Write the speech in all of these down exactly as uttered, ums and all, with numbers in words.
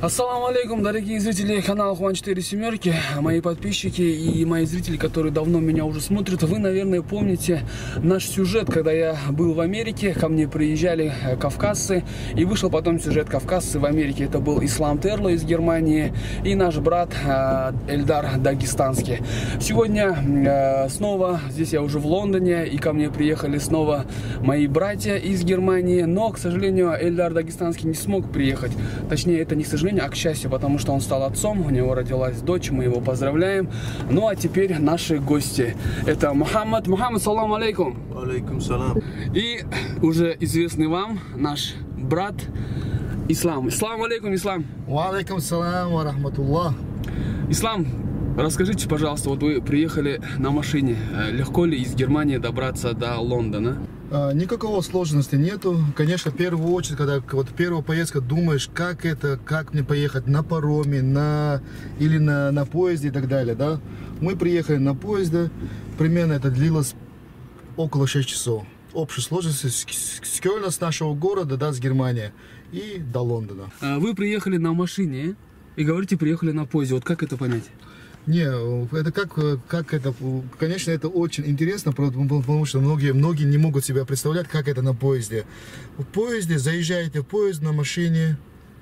Ассаламу алейкум, дорогие зрители канала Хуан четыре семерки, мои подписчики и мои зрители, которые давно меня уже смотрят. Вы, наверное, помните наш сюжет, когда я был в Америке, ко мне приезжали кавказцы, и вышел потом сюжет кавказцы в Америке. Это был Ислам Терло из Германии и наш брат Эльдар Дагестанский. Сегодня снова, здесь я уже в Лондоне, и ко мне приехали снова мои братья из Германии, но, к сожалению, Эльдар Дагестанский не смог приехать. Точнее, это не к сожалению, а к счастью, потому что он стал отцом, у него родилась дочь, мы его поздравляем. Ну а теперь наши гости. Это Мухаммад. Мухаммад, салам алейкум. Алейкум салам. И уже известный вам наш брат Ислам. Ислам алейкум, Ислам. Ва алейкум салам ва рахматуллах. Ислам, расскажите, пожалуйста, вот вы приехали на машине. Легко ли из Германии добраться до Лондона? Никакого сложности нету. Конечно, в первую очередь, когда вот первая поездка, думаешь, как это, как мне поехать на пароме, на или на, на поезде и так далее, да. Мы приехали на поезде, примерно это длилось около шести часов. Общей сложности с, с Кёльна, с нашего города, да, с Германии, и до Лондона. Вы приехали на машине и говорите, приехали на поезде. Вот как это понять? Не, это как, как это, конечно, это очень интересно, потому что многие, многие не могут себе представлять, как это на поезде. В поезде, заезжаете в поезд на машине,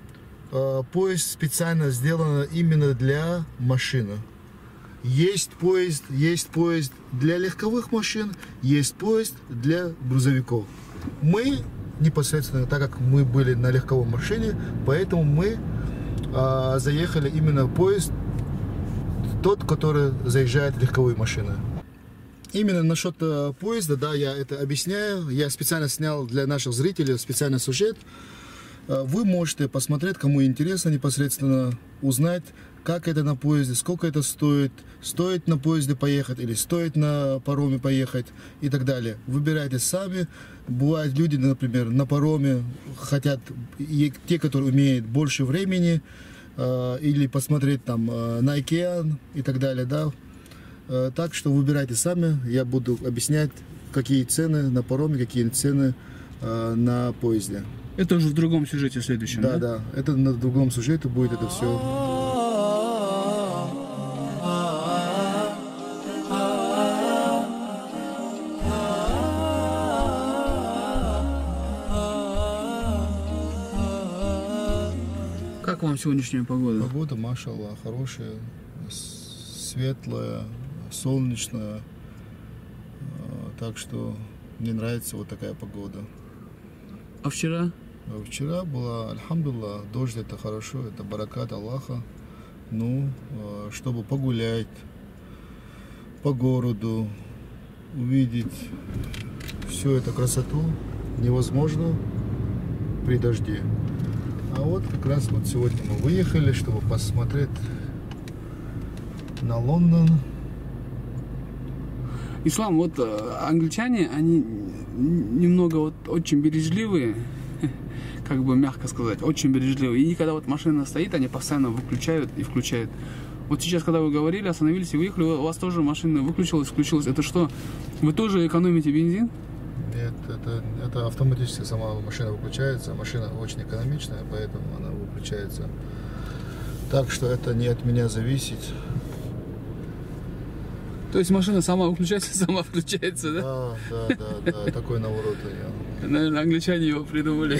поезд специально сделан именно для машины. Есть поезд, есть поезд для легковых машин, есть поезд для грузовиков. Мы непосредственно, так как мы были на легковой машине, поэтому мы а, заехали именно в поезд, тот, который заезжает в легковые машины. Именно насчет э, поезда, да, я это объясняю. Я специально снял для наших зрителей специальный сюжет. Э, вы можете посмотреть, кому интересно непосредственно узнать, как это на поезде, сколько это стоит, стоит на поезде поехать или стоит на пароме поехать и так далее. Выбирайте сами. Бывают люди, например, на пароме хотят, и те, которые имеют больше времени, или посмотреть там на океан и так далее, да. Так что выбирайте сами, я буду объяснять, какие цены на пароме, какие цены на поезде. Это уже в другом сюжете следующем, да? Да, да, это на другом сюжете будет это все. Как вам сегодняшняя погода? Погода, машаллах, хорошая, светлая, солнечная. Так что мне нравится вот такая погода. А вчера? А вчера была, альхамдулилlah, дождь, это хорошо, это баракат Аллаха. Ну, чтобы погулять по городу, увидеть всю эту красоту невозможно при дожде. А вот как раз вот сегодня мы выехали, чтобы посмотреть на Лондон. Ислам, вот англичане, они немного вот очень бережливые, как бы мягко сказать, очень бережливые. И когда вот машина стоит, они постоянно выключают и включают. Вот сейчас, когда вы говорили, остановились и выехали, у вас тоже машина выключилась, включилась. Это что, вы тоже экономите бензин? Нет, это, это автоматически сама машина выключается. Машина очень экономичная, поэтому она выключается. Так что это не от меня зависит. То есть машина сама выключается, сама включается, да? Да, да, да, да. Такой наворот у нее. Наверное, англичане его придумали.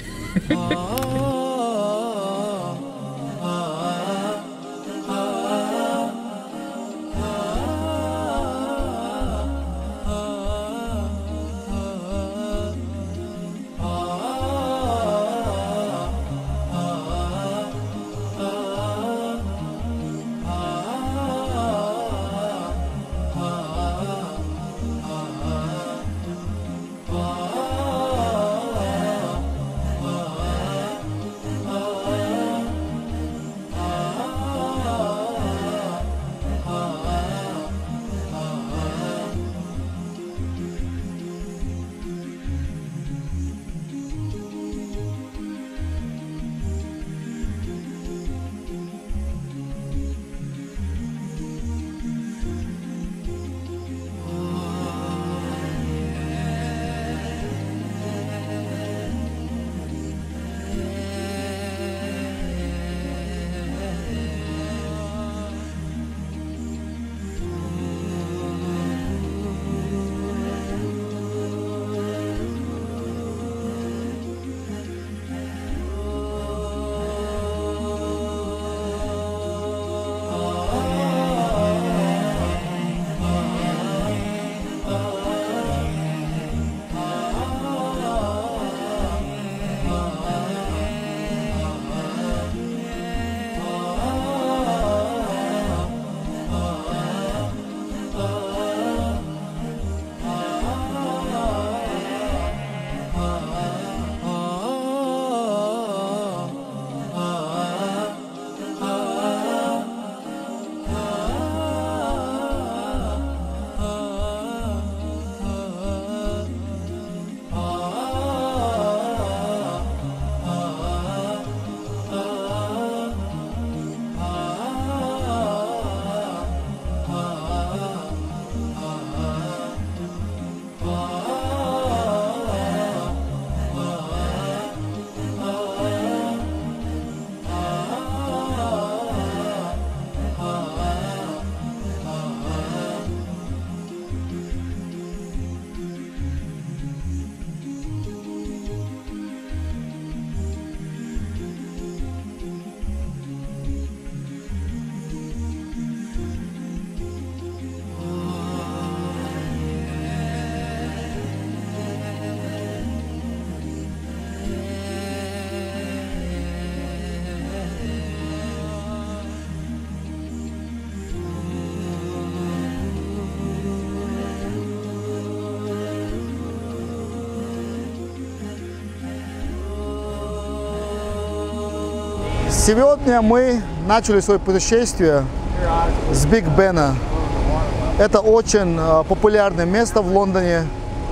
Сегодня мы начали свое путешествие с Биг Бена. Это очень uh, популярное место в Лондоне.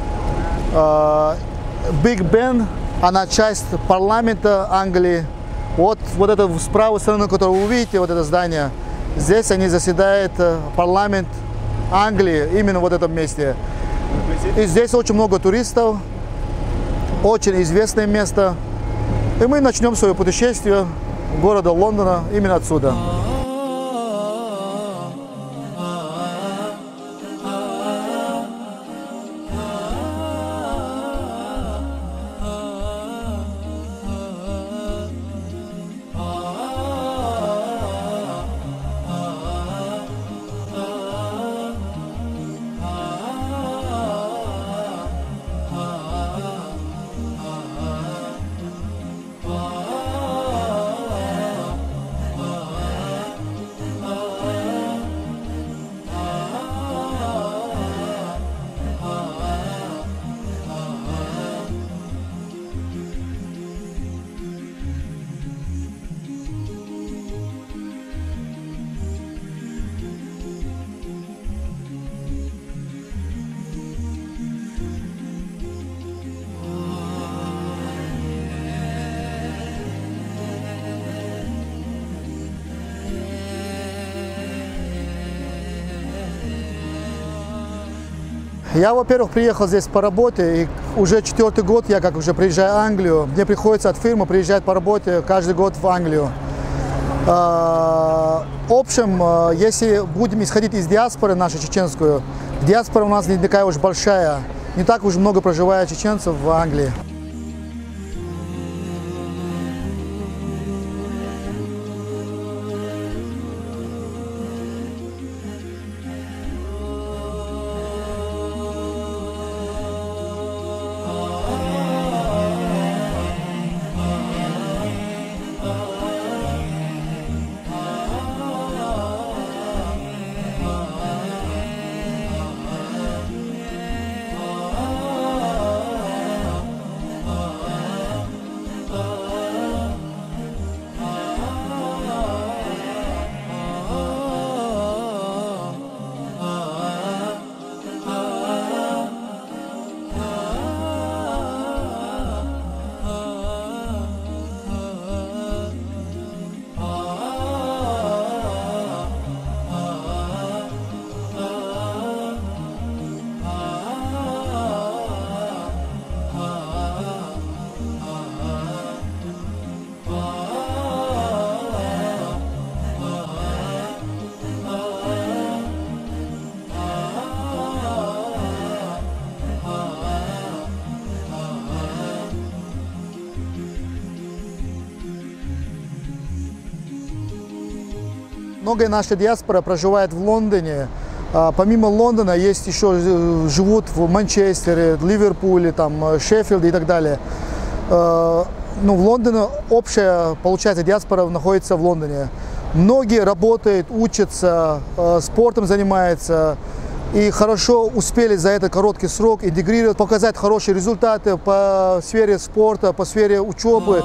Биг Бен, она часть парламента Англии. Вот, вот это с правой стороны, которое вы увидите, вот это здание. Здесь они заседают парламент Англии, именно в этом месте. И здесь очень много туристов, очень известное место. И мы начнем свое путешествие города Лондона именно отсюда. Я, во-первых, приехал здесь по работе, и уже четвертый год я как уже приезжаю в Англию. Мне приходится от фирмы приезжать по работе каждый год в Англию. В общем, если будем исходить из диаспоры нашей чеченскую, диаспора у нас не такая уж большая, не так уж много проживает чеченцев в Англии. Многое наша диаспора проживает в Лондоне. Помимо Лондона есть еще живут в Манчестере, Ливерпуле, там, Шеффилде и так далее. Ну, в Лондоне общая, получается, диаспора находится в Лондоне. Многие работают, учатся, спортом занимаются и хорошо успели за этот короткий срок интегрировать, показать хорошие результаты по сфере спорта, по сфере учебы.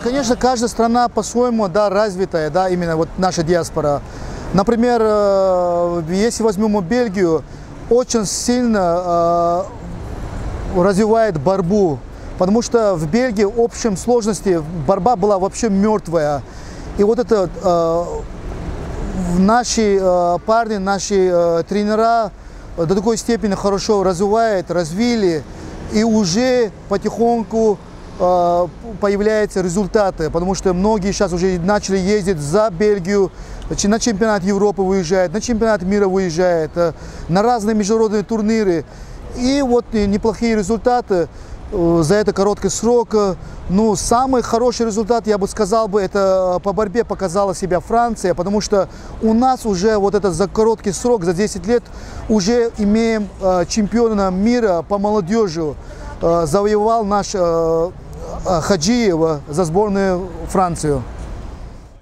конечно, каждая страна по-своему, да, развитая, да, именно вот наша диаспора. Например, если возьмем Бельгию, очень сильно развивает борьбу, потому что в Бельгии в общем сложности борьба была вообще мертвая. И вот это наши парни, наши тренера до такой степени хорошо развивают, развили, и уже потихоньку появляются результаты, потому что многие сейчас уже начали ездить за Бельгию, на чемпионат Европы выезжают, на чемпионат мира выезжают, на разные международные турниры. И вот неплохие результаты за это короткий срок. Ну, самый хороший результат, я бы сказал, бы, это по борьбе показала себя Франция, потому что у нас уже вот это за короткий срок, за десять лет, уже имеем чемпиона мира по молодежи. Завоевал наш Хаджиев за сборную Францию.